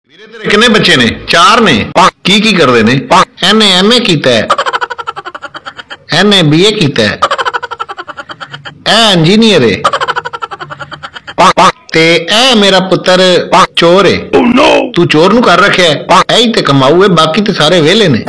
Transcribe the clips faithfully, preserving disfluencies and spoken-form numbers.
ਵੀਰੇ ਤੇਰੇ ਕਿੰਨੇ ਬੱਚੇ ਨੇ? ਚਾਰ ਨੇ। ਕੀ ਕੀ ਕਰਦੇ ਨੇ? ਇਹਨੇ ਐਮਏ ਕੀਤਾ ਹੈ, ਇਹਨੇ ਬੀਏ ਕੀਤਾ ਹੈ, ਇਹ ਇੰਜੀਨੀਅਰ ਹੈ ਤੇ ਇਹ ਮੇਰਾ ਪੁੱਤਰ ਚੋਰ ਹੈ। ਤੂੰ ਚੋਰ ਨੂੰ ਕਰ ਰੱਖਿਆ ਹੈ, ਇਹੀ ਤੇ ਕਮਾਊ ਹੈ, ਬਾਕੀ ਤੇ ਸਾਰੇ ਵਿਹਲੇ ਨੇ।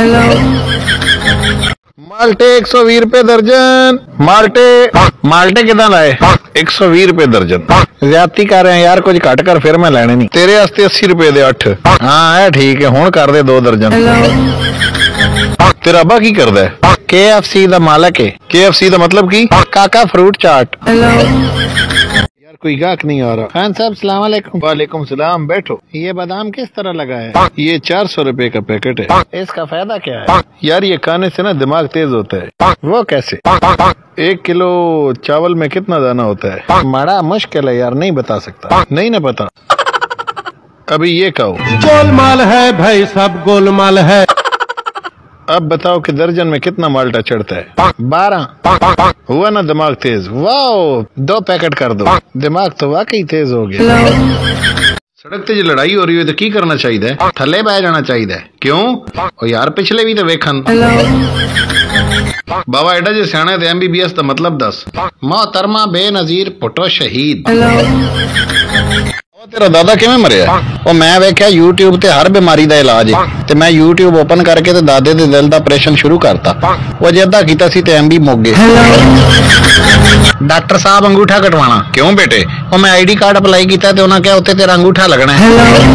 माल्टे एक सौ बीस रुपए दर्जन। माल्टे माल्टे कितना लाए? एक सौ बीस रुपए दर्जन। ज्यादती कर रहे हैं यार, कुछ घट कर फिर मैं लेने नहीं। तेरे वास्ते अस्सी रुपए दे अठ। हाँ है ठीक है, हुण कर दे दो दर्जन। तेरा अब्बा की करदा है? के एफ सी दा मालक है। के एफ सी दा मतलब की? काका फ्रूट चाट। यार कोई गाहक नहीं आ रहा। खान साहब सलाम अलैकुम। वालेकुम सलाम, बैठो। ये बादाम किस तरह लगा है? ये चार सौ रुपए का पैकेट है। इसका फायदा क्या है? यार ये खाने से ना दिमाग तेज होता है। वो कैसे? एक किलो चावल में कितना दाना होता है? बड़ा मुश्किल है यार, नहीं बता सकता। नहीं ना पता? अभी ये कहो। गोलमाल है भाई, सब गोलमाल है। अब बताओ कि दर्जन में कितना माल्टा चढ़ता है? बारह। हुआ ना दिमाग तेज? वाओ, दो पैकेट कर दो। दिमाग तो वाकई तेज हो गया। सड़क ते जो लड़ाई हो रही है तो की करना चाहिए? थले बह जाना चाहिए। क्यों? ओ यार पिछले भी तो वेखन। बाबा एडा जो सियाना है एम बी बी एस का मतलब दस। मोहतरमा बेनजीर पुटो शहीद। तेरा दादा किवें मरिया? ਉਹ ਮੈਂ ਵੇਖਿਆ YouTube ਤੇ ਹਰ ਬਿਮਾਰੀ ਦਾ ਇਲਾਜ ਹੈ ਤੇ ਮੈਂ YouTube ਓਪਨ ਕਰਕੇ ਤੇ ਦਾਦੇ ਦੇ ਦਿਲ ਦਾ ਆਪਰੇਸ਼ਨ ਸ਼ੁਰੂ ਕਰਤਾ। ਉਹ ਜੇ ਅੱਧਾ ਕੀਤਾ ਸੀ ਤੇ ਐਮਬੀ ਮੁੱਕ ਗਏ। ਡਾਕਟਰ ਸਾਹਿਬ ਅੰਗੂਠਾ ਕਟਵਾਣਾ। ਕਿਉਂ ਬੇਟੇ? ਉਹ ਮੈਂ ਆਈਡੀ ਕਾਰਡ ਅਪਲਾਈ ਕੀਤਾ ਤੇ ਉਹਨਾਂ ਕਿਹਾ ਉੱਤੇ ਤੇਰਾ ਅੰਗੂਠਾ ਲੱਗਣਾ ਹੈ।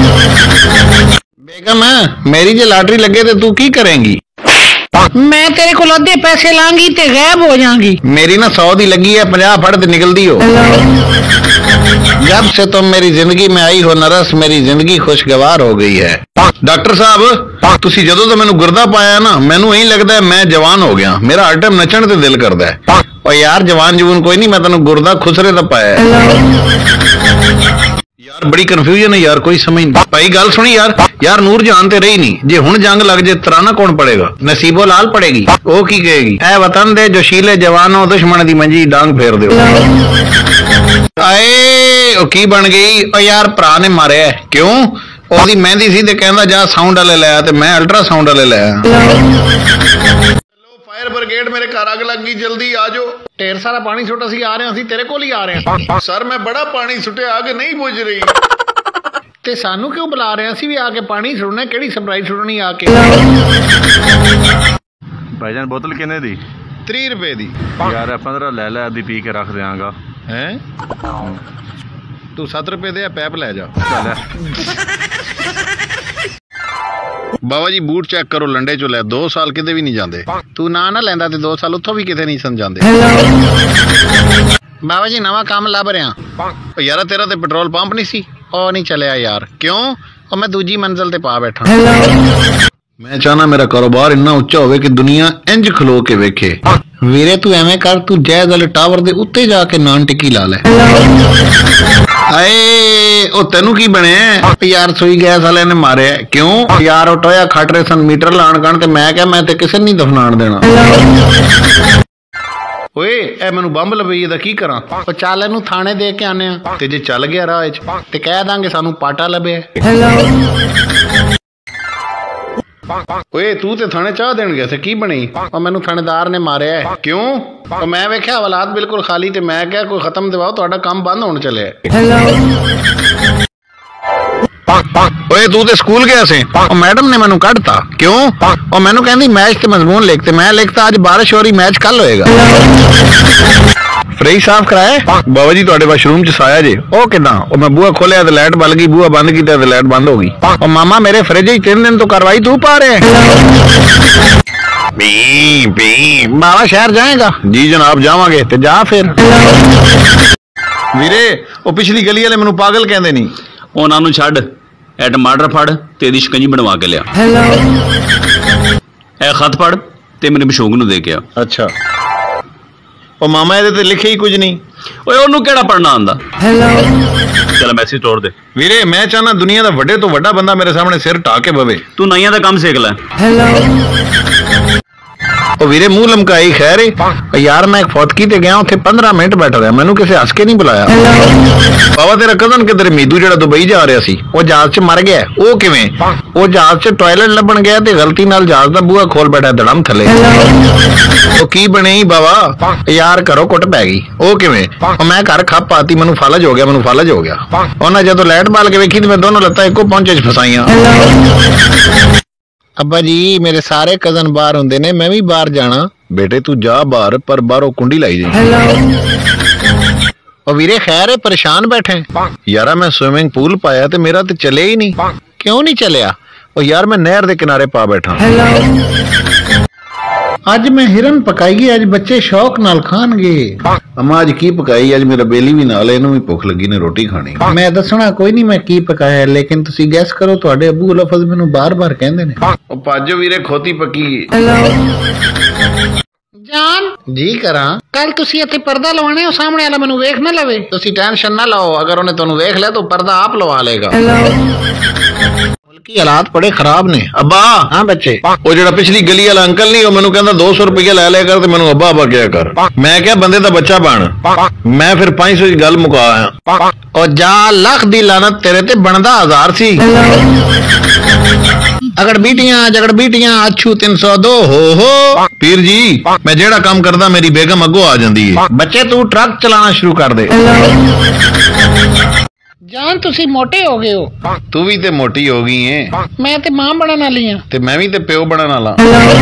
बेगम मेरी जे लॉटरी लगे तो तू की करेंगी? मैं तेरे को अद्धे पैसे लांगी ते गायब हो जाऊंगी। मेरी ना सौ दी लगी है, पचास फड़ ते निकलती हो। जब से तुम मेरी जिंदगी में आई हो नरस, मेरी जिंदगी खुशगवार हो गई है। डॉक्टर साहब तुसी जदों तो मैनू गुरदा पाया ना, मैनू यही लगता है मैं जवान हो गया। मेरा हर टाइम नचण ते दिल करदा है। और यार जवान जवून कोई नहीं, मैं तेनू गुरदा खुसरे दा पाया है। यार बड़ी कंफ्यूजन है यार, कोई समझ नहीं। भाई गल सुनी यार, यार नूर जहान ते रही नहीं। जे हुण जंग लग जे तराना कौन पड़ेगा? नसीबो लाल पड़ेगी। ओ की कहेगी? ऐ वतन दे जोशीले जवानों, दुश्मन दी मंजी डांग फेर दिओ। आए ओ की बन गई? ओ यार भरा ने मारिया। क्यों? ओदी मेहंदी सी ते कहंदा जा साउंड वाले ले आ, ते मैं अल्ट्रा साउंड वाले ले आया। फायर ब्रिगेड मेरे घर अग लग गई, जल्दी आ जाओ। ढेर सारा पानी सुट्टा सी, आ रहे हैं, तेरे को ही आ रहे हैं। सर मैं बड़ा पानी सुट्टे, आग नहीं बुझ रही। ते सानू क्यों बुला रहे हैं? भी आके पानी सुटना, केड़ी सरप्राइज सुटनी आके। भाईजान बोतल किन्ने दी? तीस रुपए दी। यार पंद्रह ले लै, अद्धी पी के रख देंगा। हैं तू सत्त रुपए दे, पैप ले जा। बाबा जी बूट चेक करो, लंडे चो लै। दो साल किते भी नहीं जाते। तू ना ना लैंदा ते दो साल उत्थों भी किते नहीं सन जाते। बाबा जी नवा काम लभ रहा। यार तेरा ते पेट्रोल पंप नहीं सी? ओ नहीं चलिया यार। क्यों? और मैं दूजी मंजिल ते पा बैठा। मैं चाहना मेरा कारोबार इन्ना उच्चा होवे कि दुनिया इंज खलो के वेखे। वीरे तू एवें कर, तू जैज वाले टावर दे उत्ते जाके नान टिक्की ला ले। आए ओ तेनू की बने? यार सुई गैस वाले ने मारे। क्यों? यार ओ टोया खट रहे सन मीटर लाण कण ते मैं क्या, मैं ते किसे नहीं दफनाण देना। ओए ए मैनू बंब लपई दा की करा? ओ चल इनू थाने दे के आने आ, ते जे चल गया राह च ते कह दांगे सानू पाटा लभे। ओए तू ते थाने चाह देन गया थे, की बनी? और मैनू थानेदार ने मारे। क्यों? और मैं वेख्या हालात बिल्कुल खाली, ते मैं क्या कोई खत्म दिवाओ, तुहाडा काम बंद होने चले। ओए तू ते स्कूल गया से? और मैडम ने मैनू कढ़ता। क्यों? और मैनू कहंदी मैच ते मजमून लिख, ते मैं लिखता आज बारिश हो रही, मैच कल होएगा। फ्रिज साफ कराए? बाबा जी तुहाडे वाशरूम च साया जे। ओ किदां? और मैं बूहा खोलिया ते लाइट बल गई, बूहा बंद कीता ते लाइट बंद हो गई। और मामा मेरे फ्रिज ही तीन दिन तो कार्रवाई तू पा रहे हैं। पी पी बाबा शहर जाएगा? जी जनाब जावांगे। ते जा फिर। वीरे ओ पिछली गली वाले मैनू पागल कहंदे नहीं। ਉਹਨਾਂ ਨੂੰ ਛੱਡ, ਇਹ ਟਮਾਟਰ ਫੜ ਤੇ ਇਹਦੀ ਸ਼ਿਕੰਜੀ ਬਣਵਾ ਕੇ ਲਿਆ। ਇਹ ਖਤ ਪੜ ਤੇ ਮੇਰੇ ਮਸ਼ੂਕ ਨੂੰ ਦੇ ਕੇ ਆ। ਅੱਛਾ ਉਹ ਮਾਮਾ ਇਹਦੇ ਤੇ ਲਿਖਿਆ ਹੀ ਕੁਝ ਨਹੀਂ। ਓਏ ਉਹਨੂੰ ਕਿਹੜਾ ਪੜਨਾ ਆਂਦਾ? ਚਲ ਮੈਸੇਜ ਤੋੜ ਦੇ। ਵੀਰੇ ਮੈਂ ਚਾਹਨਾ ਦੁਨੀਆ ਦਾ ਵੱਡੇ ਤੋਂ ਵੱਡਾ ਬੰਦਾ ਮੇਰੇ ਸਾਹਮਣੇ ਸਿਰ ਢਾ ਕੇ ਬਵੇ। ਤੂੰ ਨਾਈਆਂ ਦਾ ਕੰਮ ਸਿੱਖ ਲੈ। ਉਹ ਵੀਰੇ ਮੂੰਹ ਲਮਕਾਈ ਖੈਰ ਏ ਉਹ ਯਾਰ ਮੈਂ ਇੱਕ ਫੌਤਕੀ ਤੇ ਗਿਆ ਉੱਥੇ ਪੰਦਰਾਂ ਮਿੰਟ ਬੈਠਾ ਰਿਹਾ ਮੈਨੂੰ ਕਿਸੇ ਹੱਸ ਕੇ ਨਹੀਂ ਬੁਲਾਇਆ ਬਾਬਾ ਤੇਰਾ ਕਜ਼ਨ ਕਿਧਰ ਮੀਦੂ ਜਿਹੜਾ ਦੁਬਈ ਜਾ ਰਿਹਾ ਸੀ ਉਹ ਜਹਾਜ਼ 'ਚ ਮਰ ਗਿਆ ਉਹ ਕਿਵੇਂ ਉਹ ਜਹਾਜ਼ 'ਚ ਟਾਇਲਟ ਲੱਭਣ ਗਿਆ ਤੇ ਗਲਤੀ ਨਾਲ ਜਹਾਜ਼ ਦਾ ਬੂਹਾ ਖੋਲ ਬੈਠਾ ਧੜਮ ਥੱਲੇ ਉਹ ਕੀ ਬਣੇ ਬਾਬਾ ਯਾਰ ਘਰੋਂ ਕੁੱਟ ਪੈ ਗਈ ਉਹ ਕਿਵੇਂ ਉਹ ਮੈਂ ਘਰ ਖੱਪ ਪਾਤੀ ਮੈਨੂੰ ਫਲਜ ਹੋ ਗਿਆ ਮੈਨੂੰ ਫਲਜ ਹੋ ਗਿਆ ਉਹਨਾਂ ਜਦੋਂ ਲਾਈਟ ਬਾਲ ਕੇ ਵੇਖੀ ਤੇ ਮੈਂ ਦੋਨੋਂ ਲੱਤਾਂ ਇੱਕੋ ਪਹੁੰਚੇ 'ਚ ਫਸਾਈਆਂ ਅੱਬਾ ਜੀ ਮੇਰੇ ਸਾਰੇ ਕਜ਼ਨ ਬਾਹਰ ਹੁੰਦੇ ਨੇ ਮੈਂ ਵੀ ਬਾਹਰ ਜਾਣਾ ਬੇਟੇ ਤੂੰ ਜਾ ਬਾਹਰ ਪਰ ਬਾਹਰੋਂ ਕੁੰਡੀ ਲਾਈ ਜਾਈ ਉਹ ਵੀਰੇ ਖੈਰ ਹੈ ਪਰੇਸ਼ਾਨ ਬੈਠੇ ਯਾਰਾ ਮੈਂ ਸਵਿਮਿੰਗ ਪੂਲ ਪਾਇਆ ਤੇ ਮੇਰਾ ਤੇ ਚੱਲਿਆ ਹੀ ਨਹੀਂ ਕਿਉਂ ਨਹੀਂ ਚੱਲਿਆ ਉਹ ਯਾਰ ਮੈਂ ਨਹਿਰ ਦੇ ਕਿਨਾਰੇ ਪਾ ਬੈਠਾ ਅੱਜ ਮੈਂ ਹਿਰਨ ਪਕਾਈ ਅੱਜ ਬੱਚੇ ਸ਼ੌਕ ਨਾਲ ਖਾਣਗੇ ਅਮਾ ਅੱਜ ਕੀ ਪਕਾਈ ਅੱਜ ਮੇਰਾ ਬੇਲੀ ਵੀ ਨਾਲ ਇਹਨੂੰ ਵੀ ਭੁੱਖ ਲੱਗੀ ਨੇ ਰੋਟੀ ਖਾਣੀ ਮੈਂ ਦੱਸਣਾ ਕੋਈ ਨਹੀਂ ਮੈਂ ਕੀ ਪਕਾਇਆ ਲੇਕਿਨ ਤੁਸੀਂ ਗੈਸ ਕਰੋ ਤੁਹਾਡੇ ਅਬੂ ਲਫ਼ਜ਼ ਮੈਨੂੰ ਬਾਰ-ਬਾਰ ਕਹਿੰਦੇ ਨੇ ਉਹ ਪਾਜੋ ਵੀਰੇ ਖੋਤੀ ਪੱਕੀ ਜਾਨ ਜੀ ਕਰਾਂ ਕੱਲ ਤੁਸੀਂ ਇੱਥੇ ਪਰਦਾ ਲਵਾਉਣਾ ਉਹ ਸਾਹਮਣੇ ਵਾਲਾ ਮੈਨੂੰ ਵੇਖ ਨਾ ਲਵੇ ਤੁਸੀਂ ਟੈਨਸ਼ਨ ਨਾ ਲਓ ਅਗਰ ਉਹਨੇ ਤੁਹਾਨੂੰ ਵੇਖ ਲਿਆ ਤਾਂ ਪਰਦਾ ਆਪ ਲਵਾ ਲੇਗਾ ਕੀ ਹਾਲਾਤ ਬੜੇ ਖਰਾਬ ਨੇ ਅੱਬਾ ਹਾਂ ਬੱਚੇ ਉਹ ਜਿਹੜਾ ਪਿਛਲੀ ਗਲੀ ਵਾਲਾ ਅੰਕਲ ਨਹੀਂ ਉਹ ਮੈਨੂੰ ਕਹਿੰਦਾ ਦੋ ਸੌ ਰੁਪਏ ਲੈ ਲਿਆ ਕਰ ਤੇ ਮੈਨੂੰ ਅੱਬਾ ਅੱਬਾ ਕਿਹਾ ਕਰ ਮੈਂ ਕਿਹਾ ਬੰਦੇ ਦਾ ਬੱਚਾ ਬਣ ਮੈਂ ਫਿਰ ਪੰਜ ਸੌ ਦੀ ਗੱਲ ਮੁਕਾ ਆਇਆ ਉਹ ਜਾ ਲੱਖ ਦੀ ਲਾਨਤ ਤੇਰੇ ਤੇ ਬਣਦਾ ਹਜ਼ਾਰ ਸੀ ਅਗੜ ਬੀਟੀਆਂ ਜਗੜ ਬੀਟੀਆਂ ਅੱਛੂ ਤਿੰਨ ਸੌ ਦੋ ਹੋ ਹੋ ਪੀਰ ਜੀ ਮੈਂ ਜਿਹੜਾ ਕੰਮ ਕਰਦਾ ਮੇਰੀ ਬੇਗਮ ਅੱਗੋਂ ਆ ਜਾਂਦੀ ਹੈ ਬੱਚੇ ਤੂੰ ਟਰੱਕ ਚਲਾਣਾ ਸ਼ੁਰੂ ਕਰ ਦੇ ਜਾਨ ਤੁਸੀਂ ਮੋਟੇ ਹੋ ਗਏ ਹੋ ਤੂੰ ਵੀ ਤੇ ਮੋਟੀ ਹੋ ਗਈ ਏ ਮੈਂ ਤੇ ਮਾਂ ਬਣਨ ਵਾਲੀ ਆ ਤੇ ਮੈਂ ਵੀ ਤੇ ਪਿਓ ਬਣਨ ਵਾਲਾ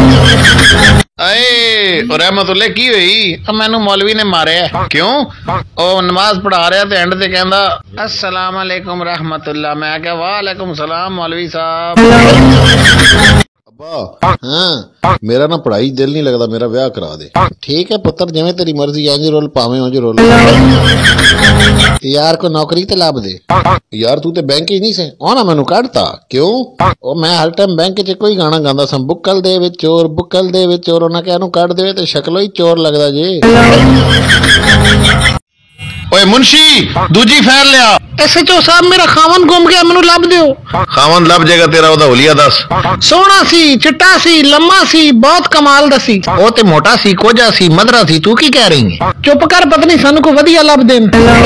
ਆਏ ਉਹ ਰਹਿਮਤੁल्लाह ਕੀ ਹੋਈ ਮੈਨੂੰ ਮੌਲਵੀ ਨੇ ਮਾਰਿਆ ਕਿਉਂ ਉਹ ਨਮਾਜ਼ ਪੜ੍ਹਾ ਰਿਹਾ ਤੇ ਐਂਡ ਤੇ ਕਹਿੰਦਾ अस्सलाम वालेकुम रहमतुल्लाह मैं क्या वालेकुम सलाम मौलवी साहब ਅੱਬਾ ਹਾਂ ਮੇਰਾ ਨਾ ਪੜ੍ਹਾਈ ਦਿਲ ਨਹੀਂ ਲੱਗਦਾ ਮੇਰਾ ਵਿਆਹ ਕਰਾ ਦੇ ਠੀਕ ਹੈ ਪੁੱਤਰ ਜਿਵੇਂ ਤੇਰੀ ਮਰਜ਼ੀ ਇੰਜ ਰੋਲ ਭਾਵੇਂ ਉਂਝ ਰੋਲ ਯਾਰ ਕੋ ਨੌਕਰੀ ਤੇ ਲੱਭ ਦੇ ਯਾਰ ਤੂੰ ਤੇ ਬੈਂਕ ਹੀ ਨਹੀਂ ਸੇ ਉਹ ਨਾ ਮੈਨੂੰ ਕੱਢਤਾ ਕਿਉਂ ਉਹ ਮੈਂ ਹਰ ਟਾਈਮ ਬੈਂਕ 'ਚ ਕੋਈ ਗਾਣਾ ਗਾਉਂਦਾ ਸਾਂ ਬੁੱਕਲ ਦੇ ਵਿੱਚ ਚੋਰ ਬੁੱਕਲ ਦੇ ਵਿੱਚ ਚੋਰ ਉਹਨਾਂ ਕਿਹਾ ਇਹਨੂੰ ਕੱਢ ਦੇਵੇ ਤੇ ਸ਼ਕਲੋਂ ਹੀ ਚੋਰ ਲੱਗਦਾ ਜੇ ਓਏ ਮੁਨਸ਼ੀ ਦੂਜੀ ਫੈਲ ਲਿਆ ਐਸਐਚਓ ਸਾਹਿਬ ਮੇਰਾ ਖਾਵਨ ਗੁੰਮ ਗਿਆ ਮੈਨੂੰ ਲੱਭ ਦਿਓ ਖਾਵਨ ਲੱਭ ਜਾਏਗਾ ਤੇਰਾ ਉਹਦਾ ਹੁਲੀਆ ਦੱਸ ਸੋਹਣਾ ਸੀ ਚਿੱਟਾ ਸੀ ਲੰਮਾ ਸੀ ਬਹੁਤ ਕਮਾਲ ਦਾ ਸੀ ਉਹ ਤੇ ਮੋਟਾ ਸੀ ਕੋਝਾ ਸੀ ਮਧਰਾ ਸੀ ਤੂੰ ਕੀ ਕਹਿ ਰਹੀ ਹੈ ਚੁੱਪ ਕਰ ਪਤਨੀ ਸਾਨੂੰ ਕੋ ਵਧੀਆ ਲੱਭ ਦੇਣ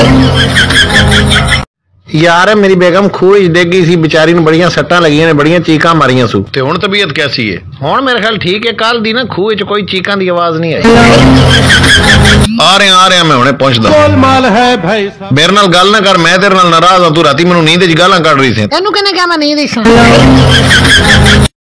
ਯਾਰ ਮੇਰੀ ਬੇਗਮ ਖੂਹ 'ਚ ਡਿੱਗ ਗਈ ਸੀ ਵਿਚਾਰੀ ਨੂੰ ਬੜੀਆਂ ਸੱਟਾਂ ਲੱਗੀਆਂ ਨੇ ਬੜੀਆਂ ਚੀਕਾਂ ਮਾਰੀਆਂ ਸੂ ਤੇ ਹੁਣ ਤਬੀਅਤ ਕੈਸੀ ਹੈ ਹੁਣ ਮੇਰੇ ਖਿਆਲ ਠੀਕ ਹੈ ਕੱਲ ਦੀ ਨਾ ਖੂਹ 'ਚ ਕੋਈ ਚੀਕਾਂ ਦੀ ਆਵਾਜ਼ ਨਹੀਂ ਆਈ ਆ ਰਿਹਾ ਆ ਰਿਹਾ ਮੈਂ ਹੁਣੇ ਪਹੁੰਚਦਾ गोलमाल है भाई साहब ਮੇਰੇ ਨਾਲ ਗੱਲ ਨਾ ਕਰ ਮੈਂ ਤੇਰੇ ਨਾਲ ਨਾਰਾਜ਼ ਹਾਂ ਤੂੰ ਰਾਤੀ ਮੈਨੂੰ ਨੀਂਦ 'ਚ ਗਾਲਾਂ ਕੱਢ ਰਹੀ ਸੀ ਤੈਨੂੰ ਕਿਹਨੇ ਕਿਹਾ ਮੈਂ ਨਹੀਂ ਦੇਖਾਂ